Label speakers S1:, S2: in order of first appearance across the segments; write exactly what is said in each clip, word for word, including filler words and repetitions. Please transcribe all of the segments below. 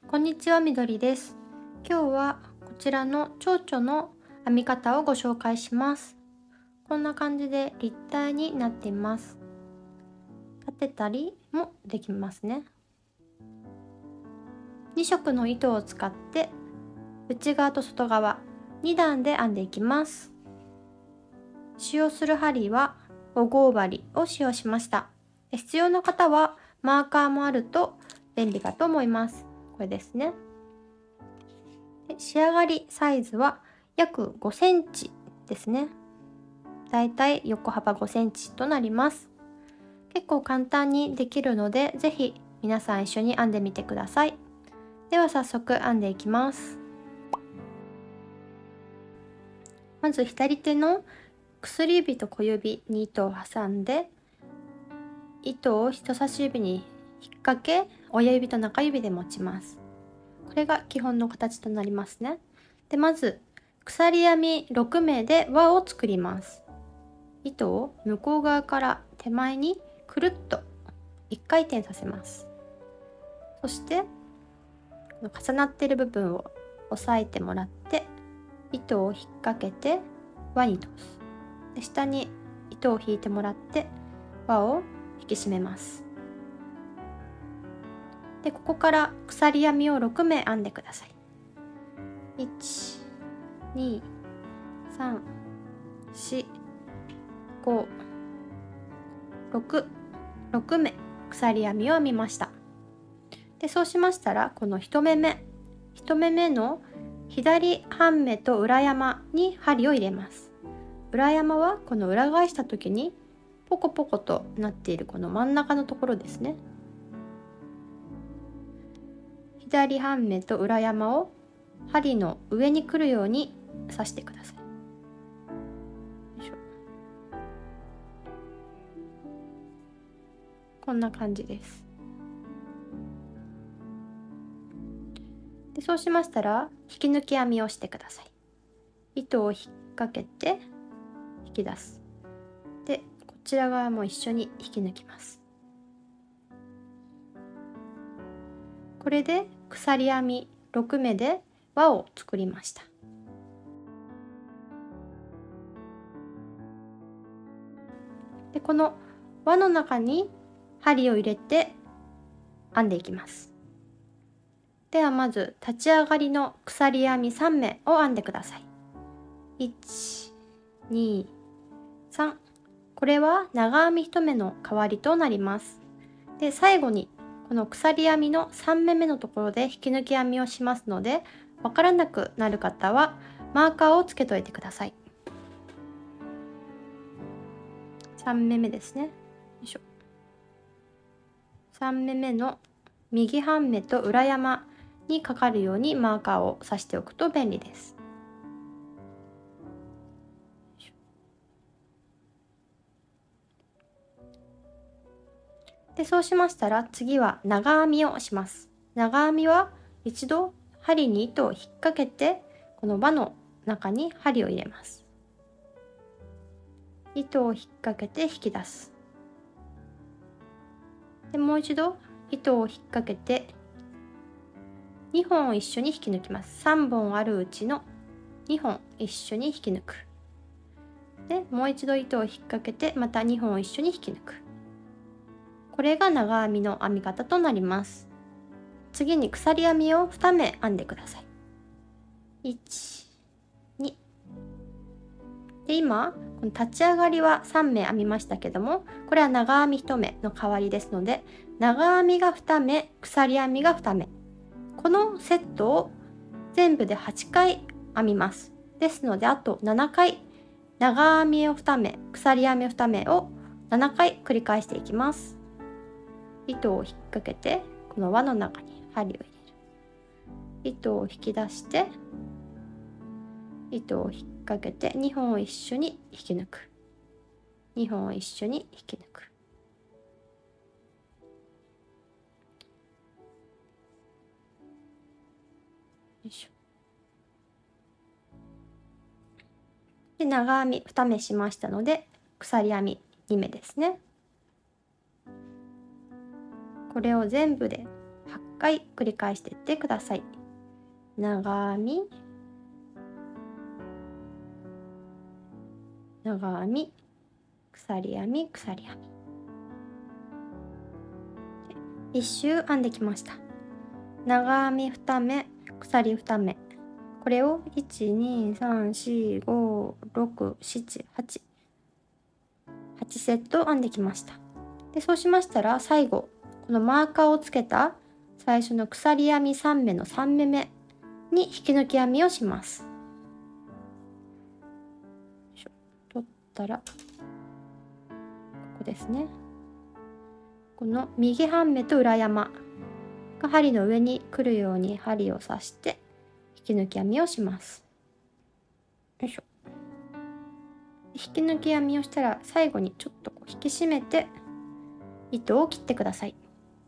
S1: こんにちは、みどりです。今日はこちらの蝶々の編み方をご紹介します。こんな感じで立体になっています。立てたりもできますね。に色の糸を使って内側と外側に段で編んでいきます。使用する針はご号針を使用しました。必要な方はマーカーもあると便利かと思います。これですね。で仕上がりサイズは約ごセンチですね。だいたい横幅ごセンチとなります。結構簡単にできるので、ぜひ皆さん一緒に編んでみてください。では早速編んでいきます。まず左手の薬指と小指に糸を挟んで、糸を人差し指に引っ掛け、親指と中指で持ちます。これが基本の形となりますね。で、まず鎖編みろく目で輪を作ります。糸を向こう側から手前にくるっといっかい転させます。そして重なっている部分を押さえてもらって糸を引っ掛けて輪に通す。で、下に糸を引いてもらって輪を引き締めます。で、ここから鎖編みをろく目編んでください。いち、に、さん、よん、ご、ろく、ろく目鎖編みを編みました。で、そうしましたらこのいち目目いち目目の左半目と裏山に針を入れます。裏山はこの裏返した時にポコポコとなっているこの真ん中のところですね。左半目と裏山を針の上に来るように刺してください。よいしょ。こんな感じです。で、そうしましたら引き抜き編みをしてください。糸を引っ掛けて引き出す。で、こちら側も一緒に引き抜きます。これで鎖編みろく目で輪を作りました。で、この輪の中に針を入れて編んでいきます。ではまず立ち上がりの鎖編みさん目を編んでください。いち、に、さん。これは長編みいち目の代わりとなります。で、最後にこの鎖編みのさん目目のところで引き抜き編みをしますので、わからなくなる方はマーカーをつけといてください。さん目目ですね。よいしょ。さん目目の右半目と裏山にかかるようにマーカーを刺しておくと便利です。で、そうしましたら次は長編みをします。長編みは一度針に糸を引っ掛けてこの輪の中に針を入れます。糸を引っ掛けて引き出す。で、もう一度糸を引っ掛けてにほんを一緒に引き抜きます。さんぼんあるうちのにほん一緒に引き抜く。で、もう一度糸を引っ掛けてまたにほんを一緒に引き抜く。これが長編みの編み方となります。次に鎖編みをに目編んでください。いち、に。で、今この立ち上がりはさん目編みましたけども、これは長編みいち目の代わりですので、長編みがに目、鎖編みがに目、このセットを全部ではちかい編みます。ですのであとななかい長編みをに目、鎖編みをに目をななかい繰り返していきます。糸を引っ掛けてこの輪の中に針を入れる。糸を引き出して糸を引っ掛けてにほんを一緒に引き抜く。にほんを一緒に引き抜く。よいしょ。で、長編みに目しましたので鎖編みに目ですね。これを全部ではちかい繰り返していってください。長編み、長編み、鎖編み、鎖編み。一周編んできました。長編みに目、鎖に目。これをいち、に、さん、し、ご、ろく、しち、はち。はちセット編んできました。で、そうしましたら最後、このマーカーをつけた最初の鎖編みさん目のさん目目に引き抜き編みをします。取ったら、ここですね。この右半目と裏山が針の上に来るように針を刺して引き抜き編みをします。よいしょ。引き抜き編みをしたら最後にちょっとこう引き締めて糸を切ってください。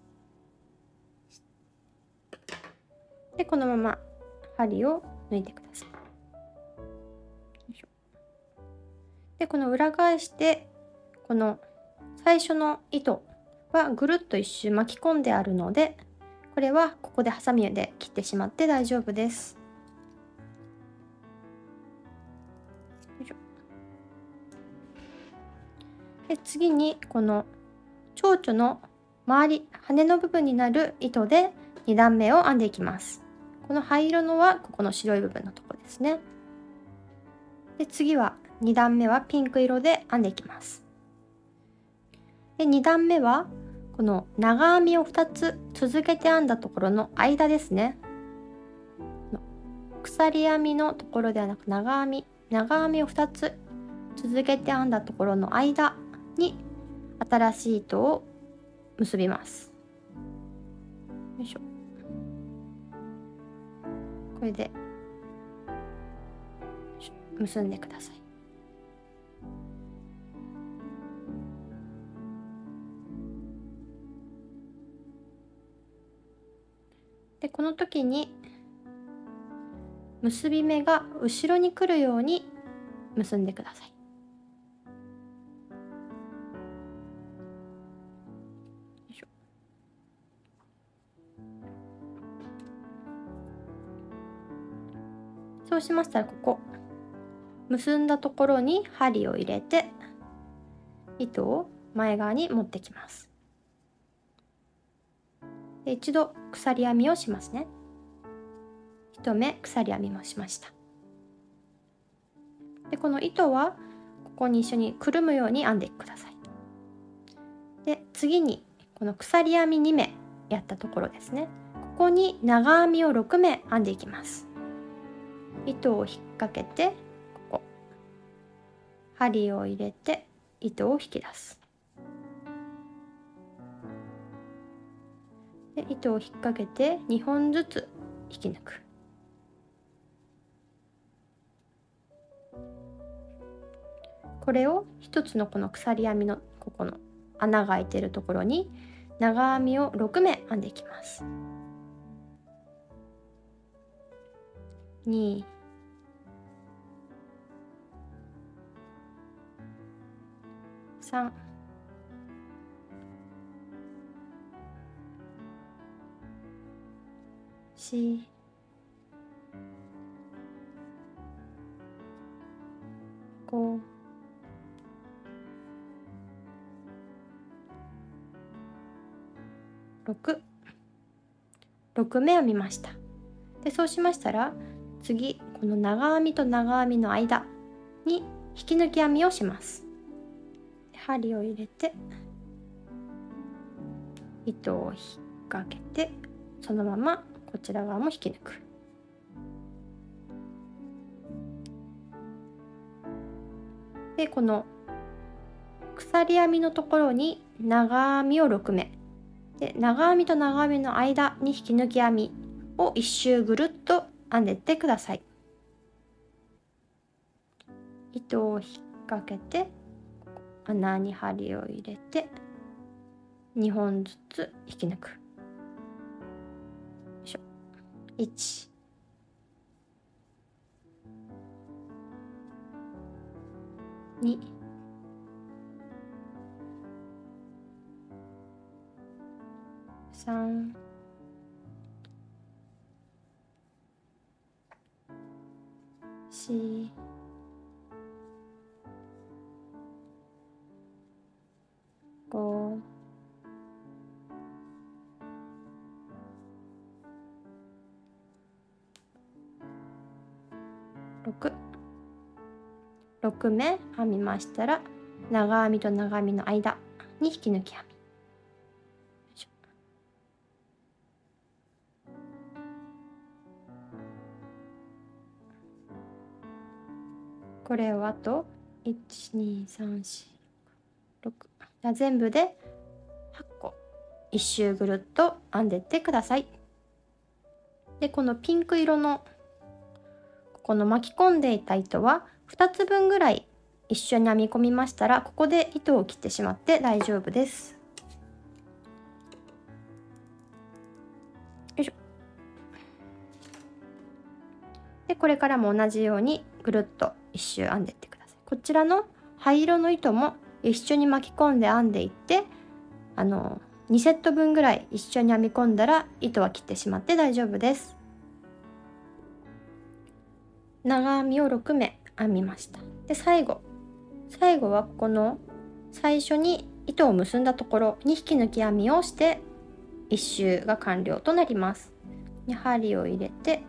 S1: で、このまま針を抜いてください。よいしょ。で、この裏返してこの最初の糸はぐるっと一周巻き込んであるので、これはここでハサミで切ってしまって大丈夫です。よいしょ。で、次にこの蝶々の周り、羽の部分になる糸でに段目を編んでいきます。この灰色のはここの白い部分のところですね。で、次はに段目はピンク色で編んでいきます。で、に段目はこの長編みをふたつ続けて編んだところの間ですね。鎖編みのところではなく長編み、長編みをふたつ続けて編んだところの間に新しい糸を結びます。よいしょ。これで結んでください。で、この時に結び目が後ろに来るように結んでください。よいしょ。そうしましたらここ結んだところに針を入れて糸を前側に持ってきます。で、一度鎖編みをしますね。一目鎖編みもしました。で、この糸はここに一緒にくるむように編んでください。で、次にこの鎖編みに目やったところですね。ここに長編みをろく目編んでいきます。糸を引っ掛けてここ針を入れて糸を引き出す。で、糸を引っ掛けてにほんずつ引き抜く。これを一つのこの鎖編みのここの穴が開いているところに長編みをろく目編んでいきます。に、さん、し、ご、ろく、ろく目編みました。で、そうしましたら次この長編みと長編みの間に引き抜き編みをします。針を入れて糸を引っ掛けてそのままこちら側も引き抜く。で、この鎖編みのところに長編みをろく目で、長編みと長編みの間に引き抜き編みを一周ぐるっと編んでってください。糸を引っ掛けて穴に針を入れてにほんずつ引き抜く。よいしょ。いち、に、さん、 し、ご、ろく、ろく目編みましたら、長編みと長編みの間に引き抜き編み。これをあといちにさんしろく、じゃあ全部ではっこ一周ぐるっと編んでってください。でこのピンク色のこの巻き込んでいた糸はふたつぶんぐらい一緒に編み込みましたら、ここで糸を切ってしまって大丈夫です。よいしょ。でこれからも同じようにぐるっと一周編んでってください。こちらの灰色の糸も一緒に巻き込んで編んでいって、あのにセットぶんぐらい一緒に編み込んだら糸は切ってしまって大丈夫です。長編みをろく目編みました。で最後最後はこの最初に糸を結んだところに引き抜き編みをして一周が完了となります。で針を入れて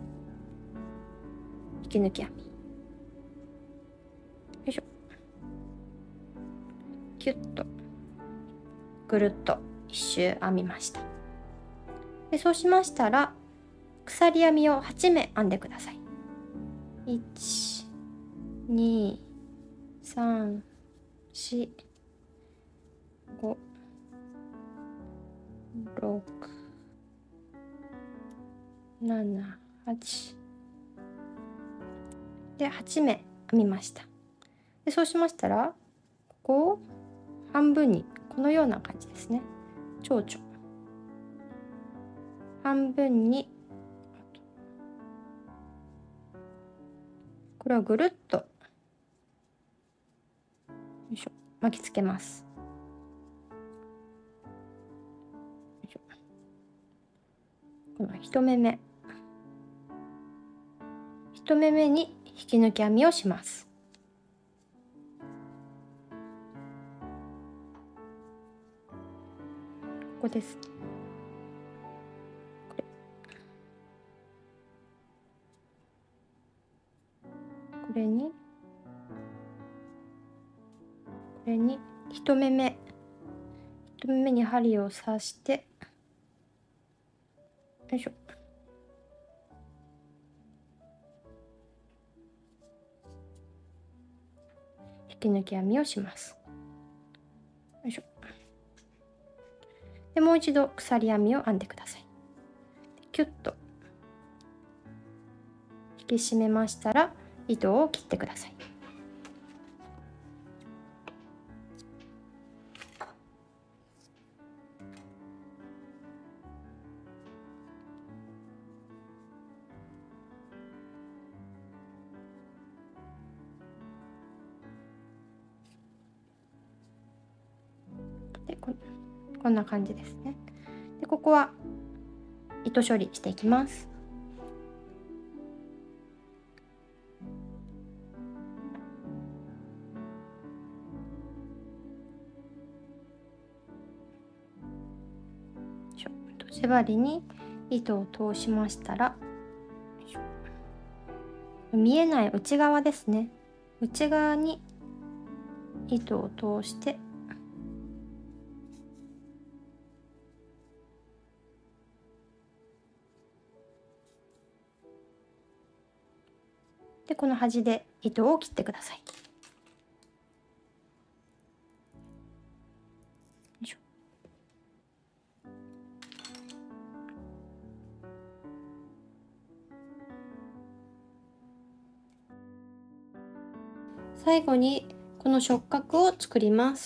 S1: 引き抜き編み、よいしょ、キュッとぐるっと一周編みました。でそうしましたら鎖編みをはち目編んでください。いち、に、さん、し、ご、ろく、なな、はちではち目編みました。でそうしましたらここを半分にこのような感じですね。蝶々半分にこれをぐるっとよいしょ巻きつけます。よいしょ、この一目目一目目に引き抜き編みをします。ここです。これこれにこれに一目目一目目に針を刺してよいしょ、引き抜き編みをします。よいしょ。でもう一度鎖編みを編んでください。キュッと引き締めましたら糸を切ってください。で こ, こんな感じですね。でここは糸処理していきます。とじ針に糸を通しましたら見えない内側ですね、内側に糸を通してでこの端で糸を切ってください。最後にこの触覚を作ります。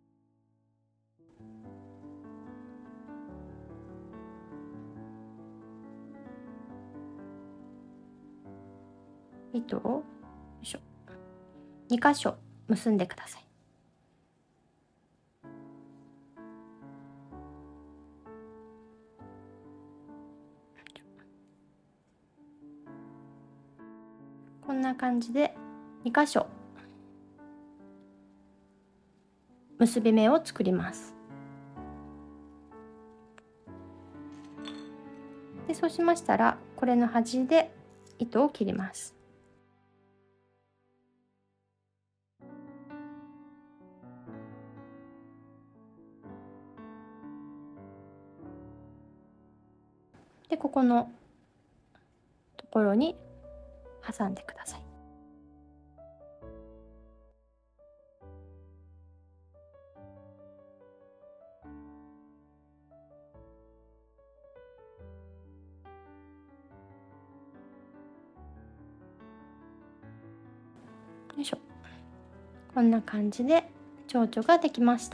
S1: 糸をよいしょに箇所結んでください。ここんな感じでに箇所結び目を作ります。でそうしましたらこれの端で糸を切ります。でここのところに挟んでください。よいしょ。こんな感じで蝶々ができました。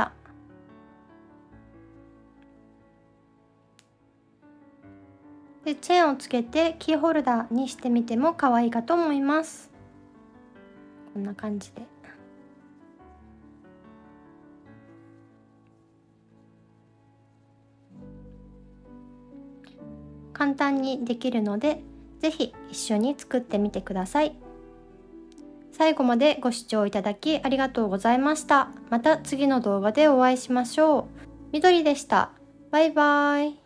S1: でチェーンをつけてキーホルダーにしてみても可愛いかと思います。こんな感じで。簡単にできるので、ぜひ一緒に作ってみてください。最後までご視聴いただきありがとうございました。また次の動画でお会いしましょう。みどりでした。バイバイ。